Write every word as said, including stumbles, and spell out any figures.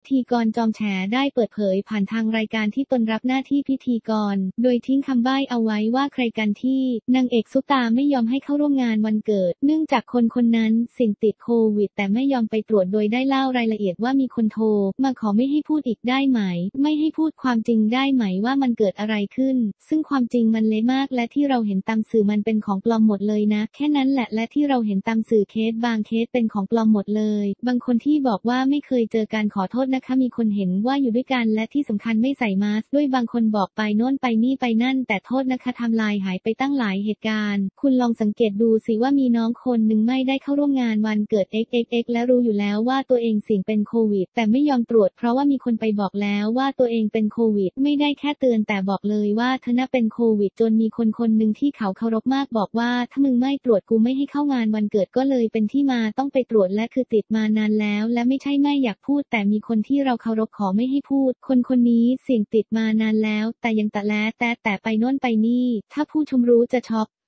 ธีกรจอมแฉได้เปิดเผยผ่านทางรายการที่ตนรับหน้าที่พิธีกรโดยทิ้งคำใบ้เอาไว้ว่าใครกันที่นางเอกซุปตาไม่ยอมให้เข้าร่วมงานวันเกิดเนื่องจากคนคนนั้นเสี่ยงติดโควิดแต่ไม่ยอมไปตรวจโดยได้เล่ารายละเอียดว่ามีคนโทรมาขอไม่ให้พูดอีกได้ไหมไม่ให้พูดความจริงได้ไหมว่ามันเกิดอะไรขึ้นซึ่งความจริงมันเละมากและที่เราเห็นตามสื่อมันเป็นของปลอมหมดเลยนะแค่นั้นแหละและที่เราเห็นตามสื่อเคสบางเคสเป็นของปลอมหมดเลยบางคนที่บอกว่าไม่เคยเจอการขอโทษนะคะมีคนเห็นว่าอยู่ด้วยกันและที่สำคัญไม่ใส่มาสก์ด้วยบางคนบอกไปโน่นไปนี่ไปนั่นแต่โทษนะคะไทม์ไลน์หายไปตั้งหลายเหตุการณ์คุณลองสังเกตดูสิว่ามีน้องคนหนึ่งไม่ได้เข้าร่วมงานวันเกิด เอ็กซ์ เอ็กซ์ เอ็กซ์ และรู้อยู่แล้วว่าตัวเองเสี่ยงเป็นโควิดแต่ไม่ยอมตรวจเพราะว่ามีคนไปบอกแล้วว่าตัวเองเป็นโควิดไม่ได้แค่เตือนแต่บอกเลยว่าเธอน่ะเป็นโควิดจนมีคนคนหนึ่งที่เขาเคารพมากบอกว่าถ้ามึงไม่ตรวจกูไม่ให้เข้างานวันเกิดก็เลยเป็นที่มาต้องไปตรวจและคือติดมานานแล้วและไม่ใช่ไม่อยากพูดแต่มีคนที่เราเคารพขอไม่ให้พูดคนคนนี้เสี่ยงติดมานานแล้วแต่ยังตะแลแต่แต่ไปโน่นไปนี่ถ้าผู้ชมรู้จะช็อก